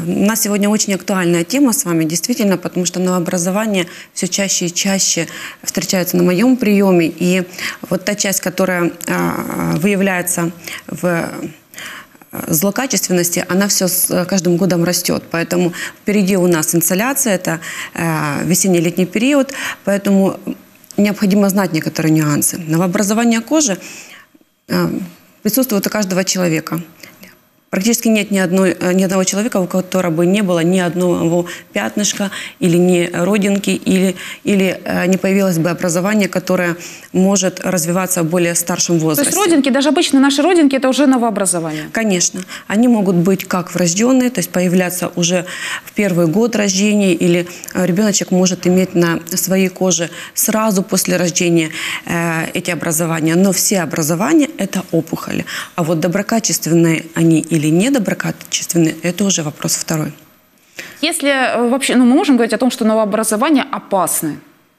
У нас сегодня очень актуальная тема с вами, действительно, потому что новообразование все чаще и чаще встречается на моем приеме. И вот та часть, которая выявляется в злокачественности, она все с каждым годом растет. Поэтому впереди у нас инсоляция, это весенне-летний период, поэтому необходимо знать некоторые нюансы. Новообразование кожи присутствует у каждого человека. Практически нет ни одного человека, у которого бы не было ни одного пятнышка, или ни родинки, или не появилось бы образование, которое может развиваться в более старшем возрасте. То есть родинки, даже обычно наши родинки, это уже новообразование? Конечно. Они могут быть как врожденные, то есть появляться уже в первый год рождения, или ребеночек может иметь на своей коже сразу после рождения эти образования. Но все образования – это опухоли. А вот доброкачественные они или недоброкачественные, это уже вопрос второй. Если вообще, мы можем говорить о том, что новообразования опасны?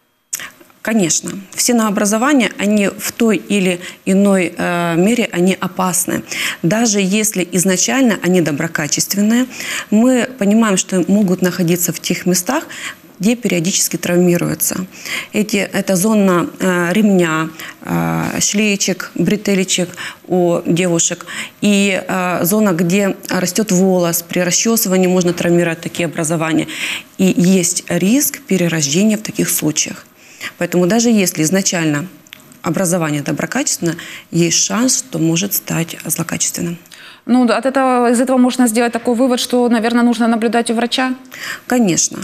Конечно. Все новообразования, они в той или иной мере они опасны. Даже если изначально они доброкачественные, мы понимаем, что могут находиться в тех местах, где периодически травмируются. Это зона ремня, шлеечек, бретелечек у девушек и зона, где растет волос. При расчесывании можно травмировать такие образования. И есть риск перерождения в таких случаях. Поэтому даже если изначально образование доброкачественное, есть шанс, что может стать злокачественным. Ну, из этого можно сделать такой вывод, что, наверное, нужно наблюдать у врача? Конечно.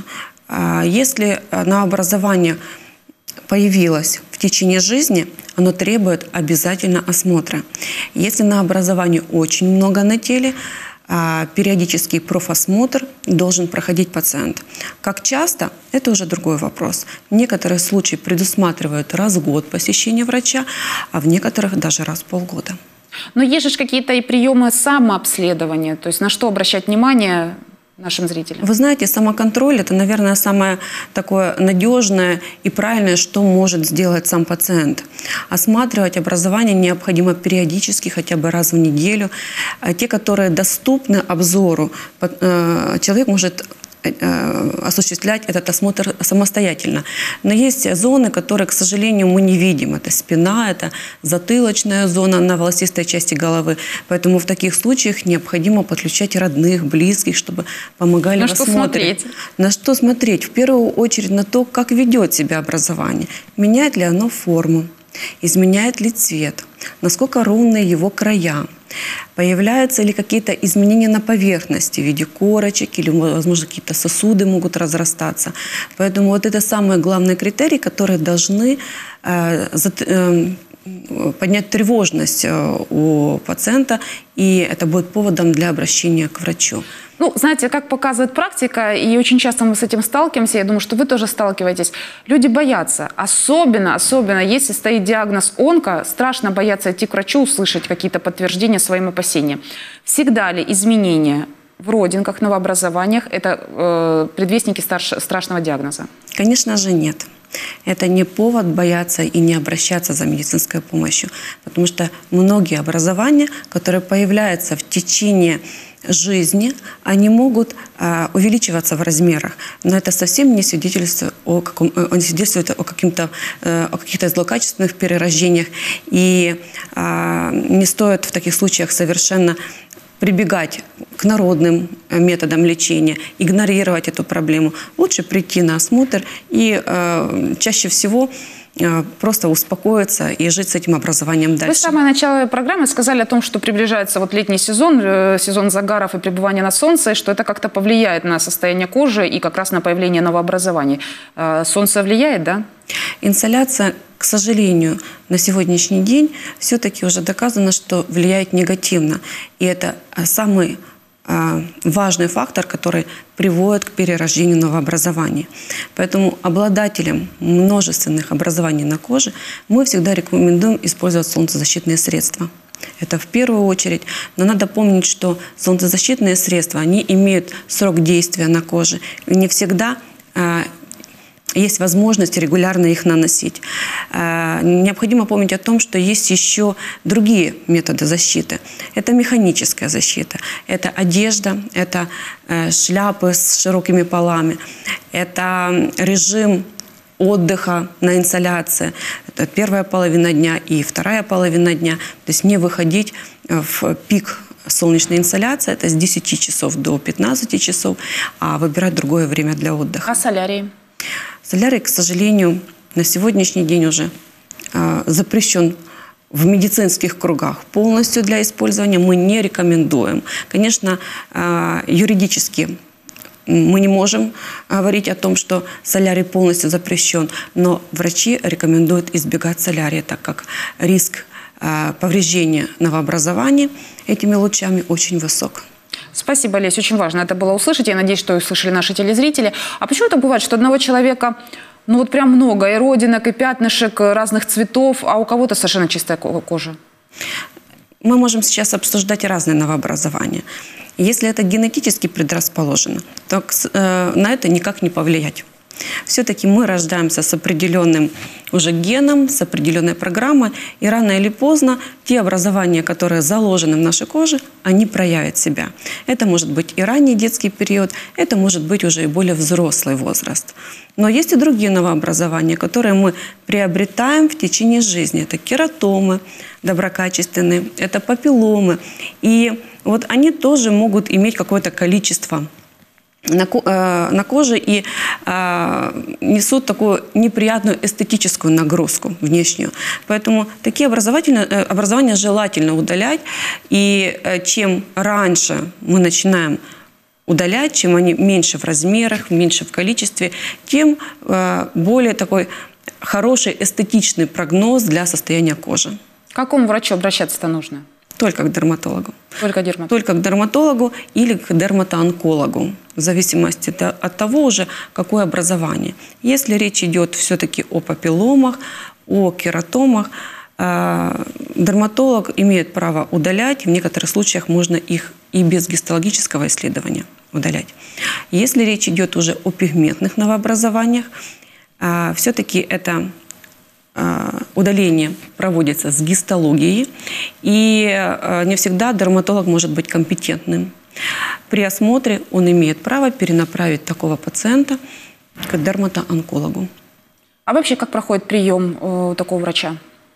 Если новообразование появилось в течение жизни, оно требует обязательно осмотра. Если новообразования очень много на теле, периодический профосмотр должен проходить пациент. Как часто – это уже другой вопрос. Некоторые случаи предусматривают раз в год посещение врача, а в некоторых даже раз в полгода. Но есть же какие-то и приемы самообследования, то есть на что обращать внимание нашим зрителям? Вы знаете, самоконтроль – это, наверное, самое такое надежное и правильное, что может сделать сам пациент. Осматривать образование необходимо периодически, хотя бы раз в неделю. Те, которые доступны обзору, человек может осуществлять этот осмотр самостоятельно. Но есть зоны, которые, к сожалению, мы не видим. Это спина, это затылочная зона на волосистой части головы. Поэтому в таких случаях необходимо подключать родных, близких, чтобы помогали в осмотре. Смотреть? На что смотреть? В первую очередь на то, как ведет себя образование. Меняет ли оно форму? Изменяет ли цвет? Насколько ровные его края? Появляются ли какие-то изменения на поверхности в виде корочек или, возможно, какие-то сосуды могут разрастаться. Поэтому вот это самые главные критерии, которые должны поднять тревожность у пациента, и это будет поводом для обращения к врачу. Ну, знаете, как показывает практика, и очень часто мы с этим сталкиваемся, я думаю, что вы тоже сталкиваетесь, люди боятся, особенно если стоит диагноз онко, страшно бояться идти к врачу, услышать какие-то подтверждения своим опасениям. Всегда ли изменения в родинках, новообразованиях – это предвестники страшного диагноза? Конечно же, нет. Это не повод бояться и не обращаться за медицинской помощью, потому что многие образования, которые появляются в течение жизни, они могут увеличиваться в размерах, но это совсем не свидетельствует о каких-то злокачественных перерождениях, и не стоит в таких случаях совершенно прибегать к народным методам лечения, игнорировать эту проблему. Лучше прийти на осмотр и чаще всего просто успокоиться и жить с этим образованием дальше. Вы в самое начало программы сказали о том, что приближается вот летний сезон, сезон загаров и пребывания на солнце, что это как-то повлияет на состояние кожи и как раз на появление новообразований. Солнце влияет, да? Инсоляция, к сожалению, на сегодняшний день все-таки уже доказано, что влияет негативно. И это самый важный фактор, который приводит к перерождению новообразований. Поэтому обладателям множественных образований на коже мы всегда рекомендуем использовать солнцезащитные средства. Это в первую очередь. Но надо помнить, что солнцезащитные средства, они имеют срок действия на коже. И не всегда есть возможность регулярно их наносить. Необходимо помнить о том, что есть еще другие методы защиты. Это механическая защита, это одежда, это шляпы с широкими полами, это режим отдыха на инсоляции. Это первая половина дня и вторая половина дня. То есть не выходить в пик солнечной инсоляции, это с 10 часов до 15 часов, а выбирать другое время для отдыха. А солярий? Солярий, к сожалению, на сегодняшний день уже запрещен в медицинских кругах полностью для использования. Мы не рекомендуем. Конечно, юридически мы не можем говорить о том, что солярий полностью запрещен, но врачи рекомендуют избегать солярия, так как риск повреждения новообразований этими лучами очень высок. Спасибо, Лесь, очень важно это было услышать. Я надеюсь, что услышали наши телезрители. А почему так бывает, что одного человека, ну вот прям много, и родинок, и пятнышек разных цветов, а у кого-то совершенно чистая кожа? Мы можем сейчас обсуждать разные новообразования. Если это генетически предрасположено, то на это никак не повлиять. Все-таки мы рождаемся с определенным уже геном, с определенной программой, и рано или поздно те образования, которые заложены в нашей коже, они проявят себя. Это может быть и ранний детский период, это может быть уже и более взрослый возраст. Но есть и другие новообразования, которые мы приобретаем в течение жизни. Это кератомы доброкачественные, это папилломы. И вот они тоже могут иметь какое-то количество на коже и несут такую неприятную эстетическую нагрузку внешнюю. Поэтому такие образования желательно удалять. И чем раньше мы начинаем удалять, чем они меньше в размерах, меньше в количестве, тем более такой хороший эстетичный прогноз для состояния кожи. К какому врачу обращаться-то нужно? Только к дерматологу. Только дерматологу. Только к дерматологу или к дерматоонкологу, в зависимости от того уже, какое образование. Если речь идет все-таки о папилломах, о кератомах, дерматолог имеет право удалять. В некоторых случаях можно их и без гистологического исследования удалять. Если речь идет уже о пигментных новообразованиях, все-таки это удаление проводится с гистологией, и не всегда дерматолог может быть компетентным. При осмотре он имеет право перенаправить такого пациента к дерматоонкологу. А вообще, как проходит прием у такого врача?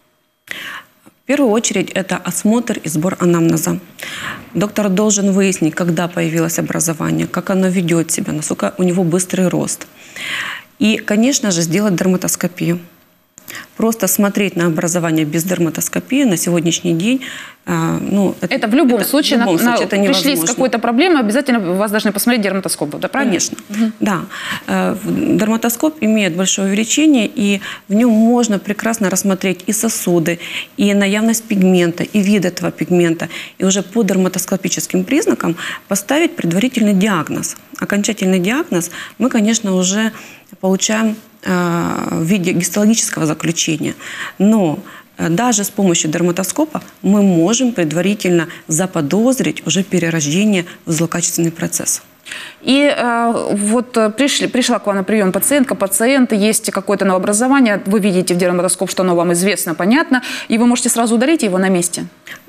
В первую очередь это осмотр и сбор анамнеза. Доктор должен выяснить, когда появилось образование, как оно ведет себя, насколько у него быстрый рост. И, конечно же, сделать дерматоскопию. Просто смотреть на образование без дерматоскопии на сегодняшний день, это в любом случае, это пришли с какой-то проблемой, обязательно вас должны посмотреть дерматоскоп, да, правильно? Конечно, да. Дерматоскоп имеет большое увеличение, и в нем можно прекрасно рассмотреть и сосуды, и наявность пигмента, и вид этого пигмента, и уже по дерматоскопическим признакам поставить предварительный диагноз. Окончательный диагноз мы, конечно, уже получаем в виде гистологического заключения. Но даже с помощью дерматоскопа мы можем предварительно заподозрить уже перерождение в злокачественный процесс. И вот пришла к вам на прием пациентка, пациент, есть какое-то новообразование, вы видите в дерматоскоп, что оно вам известно, понятно, и вы можете сразу удалить его на месте?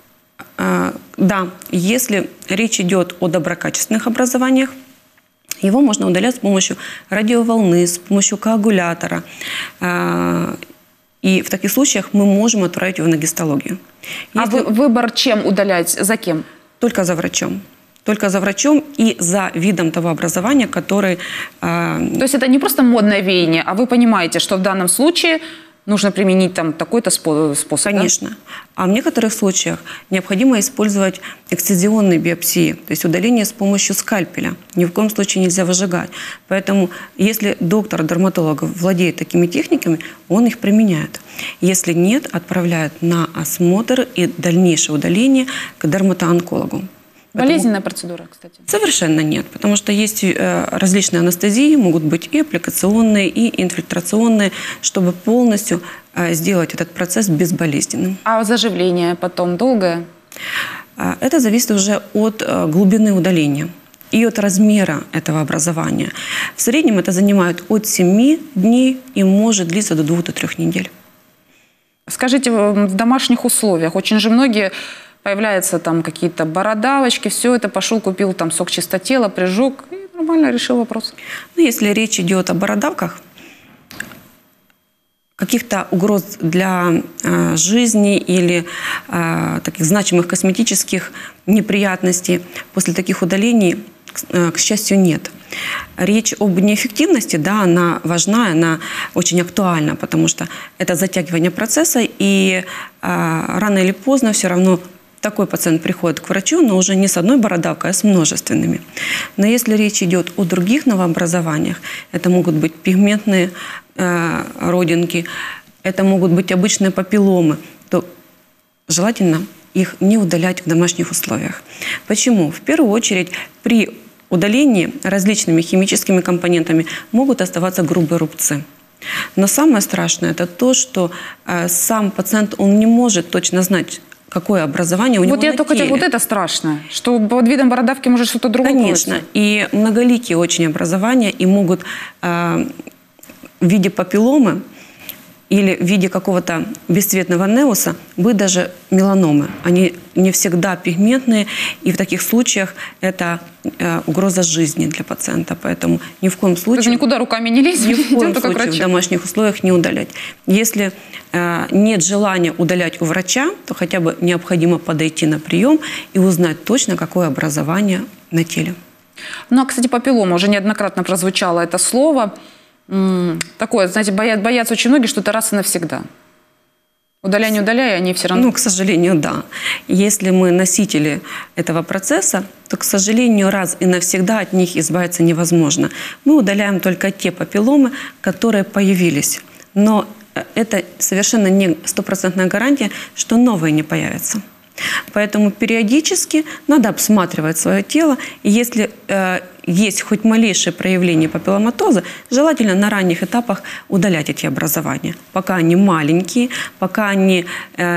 Да, если речь идет о доброкачественных образованиях, его можно удалять с помощью радиоволны, с помощью коагулятора. И в таких случаях мы можем отправить его на гистологию. Выбор чем удалять? За кем? Только за врачом. Только за врачом и за видом того образования, который... То есть это не просто модное веяние, а вы понимаете, что в данном случае нужно применить там такой-то способ? Конечно. Да? А в некоторых случаях необходимо использовать эксцизионные биопсии, то есть удаление с помощью скальпеля. Ни в коем случае нельзя выжигать. Поэтому если доктор-дерматолог владеет такими техниками, он их применяет. Если нет, отправляет на осмотр и дальнейшее удаление к дерматоонкологу. Болезненная процедура, кстати? Совершенно нет, потому что есть различные анестезии, могут быть и аппликационные, и инфильтрационные, чтобы полностью сделать этот процесс безболезненным. А заживление потом долгое? Это зависит уже от глубины удаления. и от размера этого образования. В среднем это занимает от 7 дней и может длиться до 2-3 недель. Скажите, в домашних условиях очень же многие появляются там какие-то бородавочки, все это, пошел, купил там сок чистотела, прижег и нормально решил вопрос. Ну, если речь идет о бородавках, каких-то угроз для жизни или таких значимых косметических неприятностей после таких удалений, к счастью, нет. Речь об неэффективности, да, она важна, она очень актуальна, потому что это затягивание процесса, и рано или поздно все равно такой пациент приходит к врачу, но уже не с одной бородавкой, а с множественными. Но если речь идет о других новообразованиях, это могут быть пигментные родинки, это могут быть обычные папилломы, то желательно их не удалять в домашних условиях. Почему? В первую очередь при удалении различными химическими компонентами могут оставаться грубые рубцы. Но самое страшное это то, что сам пациент он не может точно знать, какое образование у него на теле. Вот я только вот это страшно, что под видом бородавки может что-то другое. Конечно, появиться. и многоликие очень образования, и могут в виде папилломы или в виде какого-то бесцветного неуса быть даже меланомы. Они не всегда пигментные, и в таких случаях это угроза жизни для пациента. Поэтому ни в коем случае... Ты никуда руками не лезь, ни в коем только случае в домашних условиях не удалять. Если нет желания удалять у врача, то хотя бы необходимо подойти на прием и узнать точно, какое образование на теле. Ну, а, кстати, папиллома, уже неоднократно прозвучало это слово. Такое, знаете, боятся очень многие, что это раз и навсегда. Удаляй, не удаляй, они все равно... Ну, к сожалению, да. Если мы носители этого процесса, то, к сожалению, раз и навсегда от них избавиться невозможно. Мы удаляем только те папилломы, которые появились. Но это совершенно не стопроцентная гарантия, что новые не появятся. Поэтому периодически надо обсматривать свое тело. И если есть хоть малейшее проявление папилломатоза, желательно на ранних этапах удалять эти образования. Пока они маленькие, пока они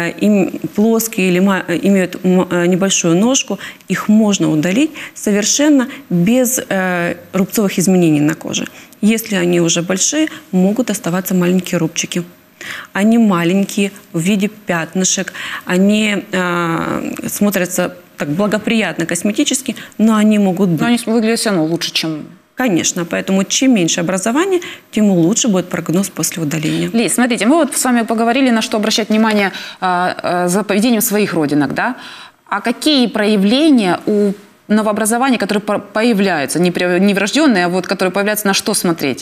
плоские или имеют небольшую ножку, их можно удалить совершенно без рубцовых изменений на коже. Если они уже большие, могут оставаться маленькие рубчики. Они маленькие, в виде пятнышек, они смотрятся так благоприятно косметически, но они могут быть. Но они выглядят все равно лучше, чем... Конечно, поэтому чем меньше образования, тем лучше будет прогноз после удаления. Лиз, смотрите, мы вот с вами поговорили, на что обращать внимание за поведением своих родинок, да? А какие проявления у новообразования, которые появляются, не врожденные, а вот которые появляются, на что смотреть?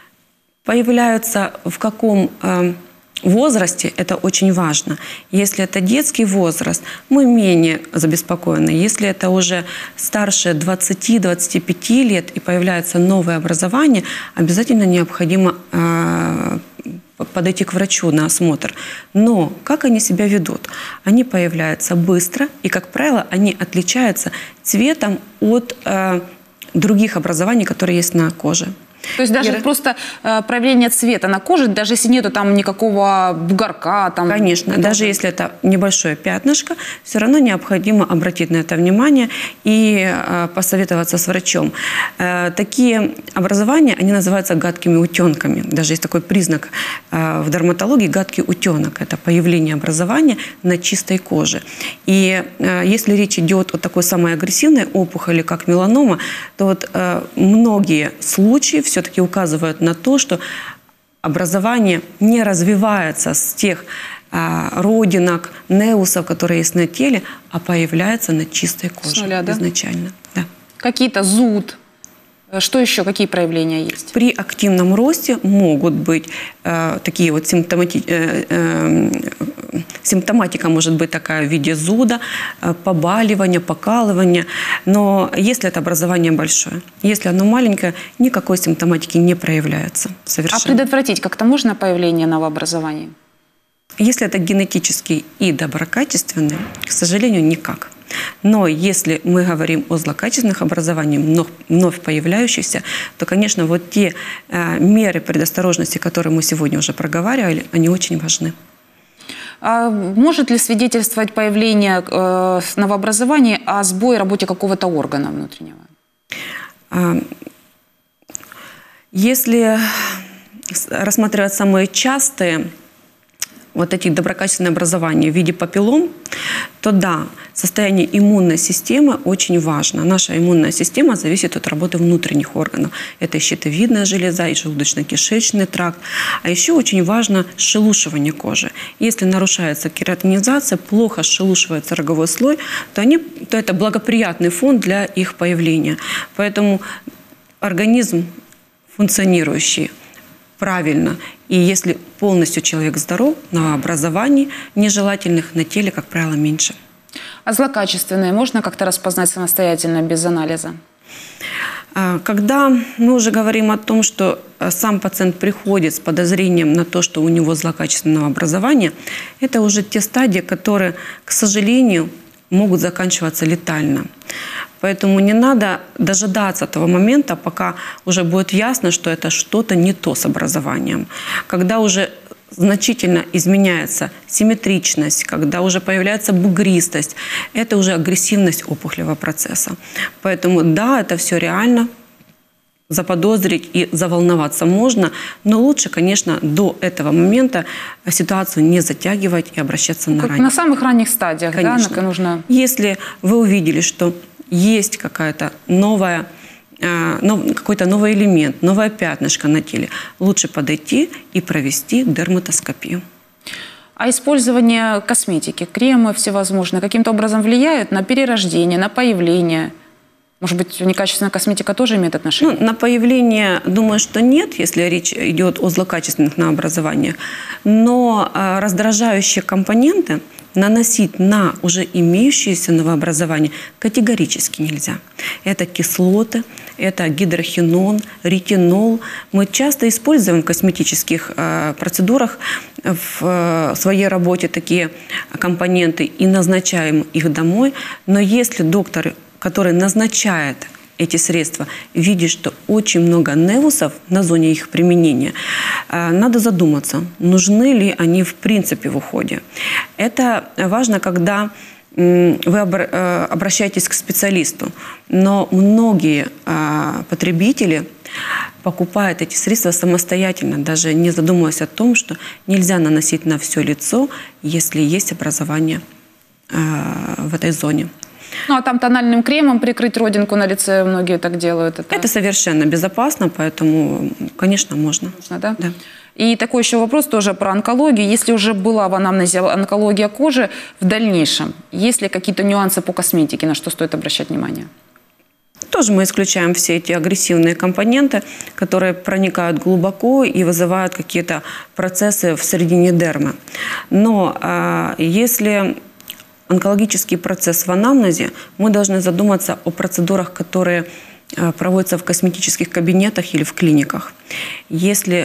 Появляются в каком возрасте, это очень важно. Если это детский возраст, мы менее забеспокоены. Если это уже старше 20-25 лет и появляется новое образование, обязательно необходимо подойти к врачу на осмотр. Но как они себя ведут? Они появляются быстро, и, как правило, они отличаются цветом от других образований, которые есть на коже. То есть даже просто проявление цвета на коже, даже если нету там никакого бугорка. Там, конечно, даже если это небольшое пятнышко, все равно необходимо обратить на это внимание и посоветоваться с врачом. Такие образования, они называются гадкими утенками. Даже есть такой признак в дерматологии – гадкий утенок. Это появление образования на чистой коже. И если речь идет о такой самой агрессивной опухоли, как меланома, то вот многие случаи все-таки указывают на то, что образование не развивается с тех родинок, неусов, которые есть на теле, а появляется на чистой коже. С нуля, да? Изначально. Да. Какие-то зуд. Что еще? Какие проявления есть? При активном росте могут быть такие вот симптоматика может быть такая в виде зуда, побаливания, покалывания. Но если это образование большое, если оно маленькое, никакой симптоматики не проявляется совершенно. А предотвратить как-то можно появление новообразований? Если это генетический и доброкачественный, к сожалению, никак. Но если мы говорим о злокачественных образованиях, вновь появляющихся, то, конечно, вот те меры предосторожности, которые мы сегодня уже проговаривали, они очень важны. А может ли свидетельствовать появление новообразования о сбое работе какого-то органа внутреннего? Если рассматривать самые частые вот эти доброкачественные образования в виде папиллом, то да, состояние иммунной системы очень важно. Наша иммунная система зависит от работы внутренних органов. Это и щитовидная железа, и желудочно-кишечный тракт. А еще очень важно сшелушивание кожи. Если нарушается кератинизация, плохо сшелушивается роговой слой, то это благоприятный фон для их появления. Поэтому организм функционирующий правильно. И если полностью человек здоров, новообразований нежелательных на теле, как правило, меньше. А злокачественные можно как-то распознать самостоятельно, без анализа? Когда мы уже говорим о том, что сам пациент приходит с подозрением на то, что у него злокачественное новообразование, это уже те стадии, которые, к сожалению, могут заканчиваться летально. Поэтому не надо дожидаться того момента, пока уже будет ясно, что это что-то не то с образованием. Когда уже значительно изменяется симметричность, когда уже появляется бугристость, это уже агрессивность опухолевого процесса. Поэтому да, это все реально, заподозрить и заволноваться можно, но лучше, конечно, до этого момента ситуацию не затягивать и обращаться на ранее. На самых ранних стадиях, конечно. Да, нужно... Если вы увидели, что есть какая-то новая, какой-то новый элемент, новое пятнышко на теле, лучше подойти и провести дерматоскопию. А использование косметики, кремы всевозможные, каким-то образом влияют на перерождение, на появление? Может быть, некачественная косметика тоже имеет отношение? На появление, думаю, что нет, если речь идет о злокачественных новообразованиях. Но раздражающие компоненты наносить на уже имеющиеся новообразования категорически нельзя. Это кислоты, это гидрохинон, ретинол. Мы часто используем в косметических процедурах в своей работе такие компоненты и назначаем их домой. Но если доктор, который назначает эти средства, видит, что очень много невусов на зоне их применения, надо задуматься, нужны ли они в принципе в уходе. Это важно, когда вы обращаетесь к специалисту. Но многие потребители покупают эти средства самостоятельно, даже не задумываясь о том, что нельзя наносить на все лицо, если есть образование в этой зоне. Ну, а там тональным кремом прикрыть родинку на лице, многие так делают. Это совершенно безопасно, поэтому, конечно, можно. Можно, да? Да. И такой еще вопрос тоже про онкологию. Если уже была в анамнезе онкология кожи, в дальнейшем, есть ли какие-то нюансы по косметике, на что стоит обращать внимание? Тоже мы исключаем все эти агрессивные компоненты, которые проникают глубоко и вызывают какие-то процессы в середине дермы. Но если онкологический процесс в анамнезе, мы должны задуматься о процедурах, которые проводятся в косметических кабинетах или в клиниках. Если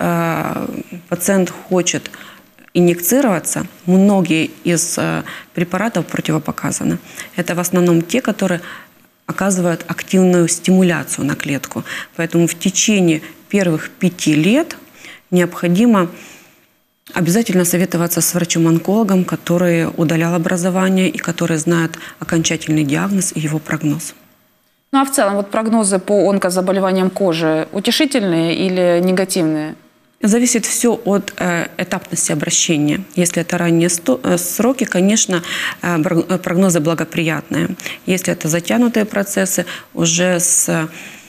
пациент хочет инъецироваться, многие из препаратов противопоказаны. Это в основном те, которые оказывают активную стимуляцию на клетку. Поэтому в течение первых 5 лет необходимо обязательно советоваться с врачом-онкологом, который удалял образование и который знает окончательный диагноз и его прогноз. Ну а в целом вот прогнозы по онкозаболеваниям кожи утешительные или негативные? Зависит все от этапности обращения. Если это ранние сроки, конечно, прогнозы благоприятные. Если это затянутые процессы, уже с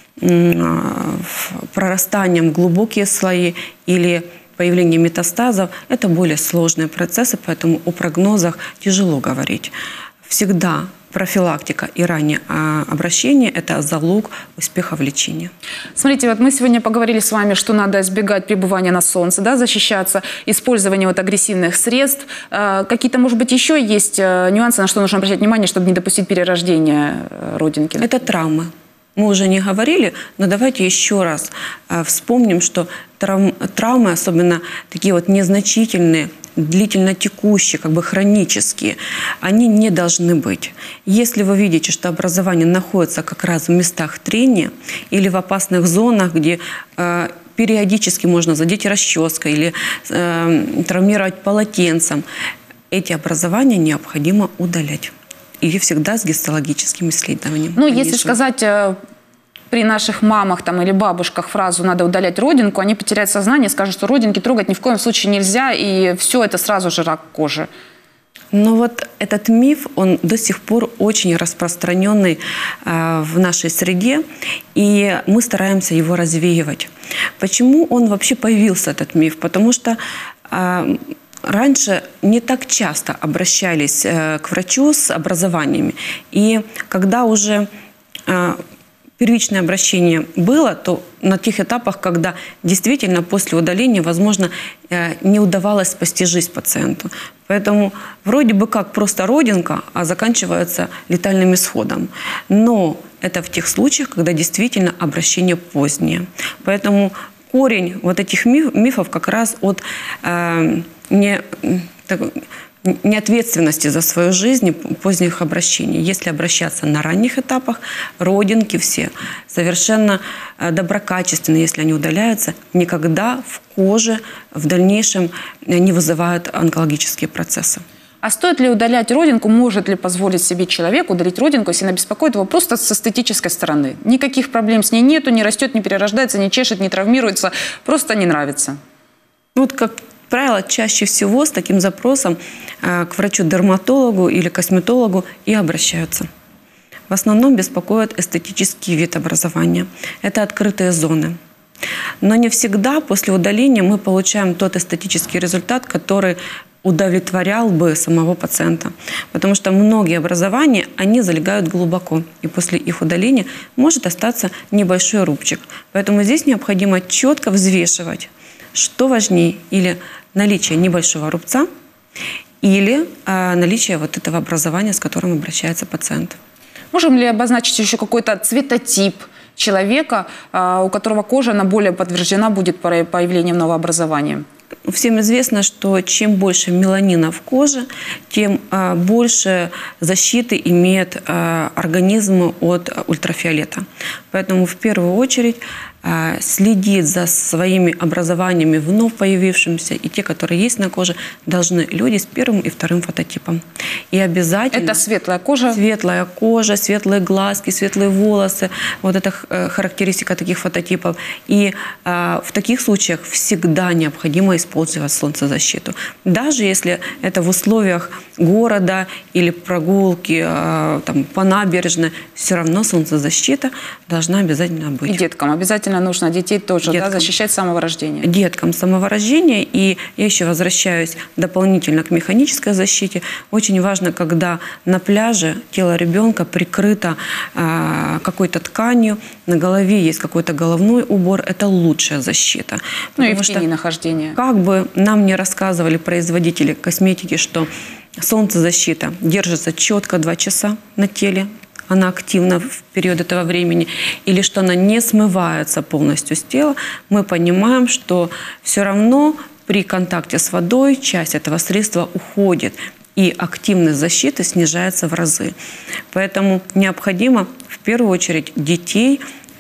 прорастанием в глубокие слои или появлением метастазов, это более сложные процессы, поэтому о прогнозах тяжело говорить. Всегда профилактика и раннее обращение – это залог успеха в лечении. Смотрите, вот мы сегодня поговорили с вами, что надо избегать пребывания на солнце, да, защищаться, использование вот агрессивных средств. Какие-то, может быть, еще есть нюансы, на что нужно обращать внимание, чтобы не допустить перерождения родинки? Это травмы. Мы уже не говорили, но давайте еще раз вспомним, что травмы, особенно такие вот незначительные, длительно текущие, как бы хронические, они не должны быть. Если вы видите, что образование находится как раз в местах трения или в опасных зонах, где периодически можно задеть расческой или травмировать полотенцем, эти образования необходимо удалять. И всегда с гистологическим исследованием. Ну, конечно. Если сказать при наших мамах там, или бабушках фразу «надо удалять родинку», они потеряют сознание, скажут, что родинки трогать ни в коем случае нельзя, и все это сразу же рак кожи. Но вот этот миф, он до сих пор очень распространенный в нашей среде, и мы стараемся его развеивать. Почему он вообще появился, этот миф? Потому что раньше не так часто обращались к врачу с образованиями. И когда уже первичное обращение было, то на тех этапах, когда действительно после удаления, возможно, не удавалось спасти жизнь пациенту. Поэтому вроде бы как просто родинка, а заканчивается летальным исходом. Но это в тех случаях, когда действительно обращение позднее. Поэтому корень вот этих мифов как раз от неответственности за свою жизнь, поздних обращений. Если обращаться на ранних этапах, родинки все совершенно доброкачественные, если они удаляются, никогда в коже в дальнейшем не вызывают онкологические процессы. А стоит ли удалять родинку, может ли позволить себе человек удалить родинку, если она беспокоит его просто с эстетической стороны? Никаких проблем с ней нету, не растет, не перерождается, не чешет, не травмируется, просто не нравится. Вот как правило, чаще всего с таким запросом к врачу-дерматологу или косметологу и обращаются. В основном беспокоит эстетический вид образования. Это открытые зоны. Но не всегда после удаления мы получаем тот эстетический результат, который удовлетворял бы самого пациента. Потому что многие образования, они залегают глубоко. И после их удаления может остаться небольшой рубчик. Поэтому здесь необходимо четко взвешивать, что важнее, или наличие небольшого рубца, или наличие вот этого образования, с которым обращается пациент. Можем ли обозначить еще какой-то цветотип человека, у которого кожа она более подтверждена будет появлением новообразования? Всем известно, что чем больше меланина в коже, тем больше защиты имеет организм от ультрафиолета. Поэтому в первую очередь следить за своими образованиями вновь появившимися, и те, которые есть на коже, должны люди с первым и вторым фототипом. И обязательно... Это светлая кожа? Светлая кожа, светлые глазки, светлые волосы. Вот это характеристика таких фототипов. И в таких случаях всегда необходимо использовать солнцезащиту. Даже если это в условиях города или прогулки там, по набережной, все равно солнцезащита должна обязательно быть. И деткам обязательно нужно детей тоже защищать с самого рождения? Деткам с самого рождения. И я еще возвращаюсь дополнительно к механической защите. Очень важно, когда на пляже тело ребенка прикрыто какой-то тканью, на голове есть какой-то головной убор, это лучшая защита. Ну и в тени нахождения. Как бы нам не рассказывали производители косметики, что солнцезащита держится четко 2 часа на теле, она активна в период этого времени, или что она не смывается полностью с тела, мы понимаем, что все равно при контакте с водой часть этого средства уходит, и активность защиты снижается в разы. Поэтому необходимо в первую очередь детей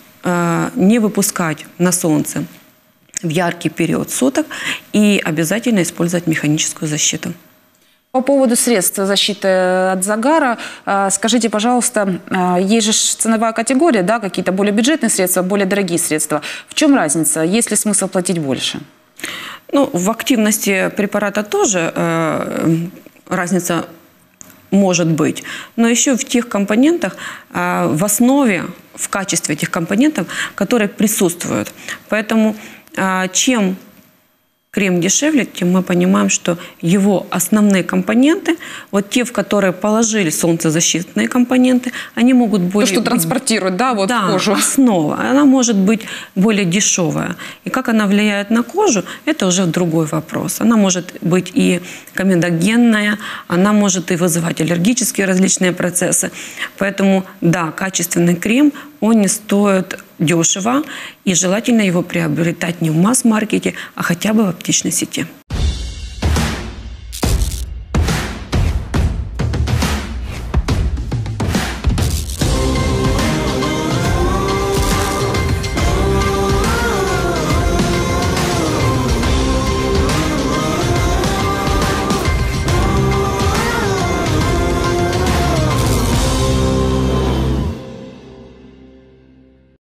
не выпускать на солнце в яркий период суток и обязательно использовать механическую защиту. По поводу средств защиты от загара, скажите, пожалуйста, есть же ценовая категория, да, какие-то более бюджетные средства, более дорогие средства. В чем разница? Есть ли смысл платить больше? Ну, в активности препарата тоже разница может быть. Но еще в тех компонентах, в основе, в качестве этих компонентов, которые присутствуют. Поэтому чем крем дешевле, тем мы понимаем, что его основные компоненты, вот те, в которые положили солнцезащитные компоненты, они могут более... То, что транспортируют, да, вот да, кожу. Основа. Она может быть более дешевая. И как она влияет на кожу, это уже другой вопрос. Она может быть и комедогенная, она может и вызывать аллергические различные процессы. Поэтому, да, качественный крем, он не стоит дешево, и желательно его приобретать не в масс-маркете, а хотя бы в аптечной сети.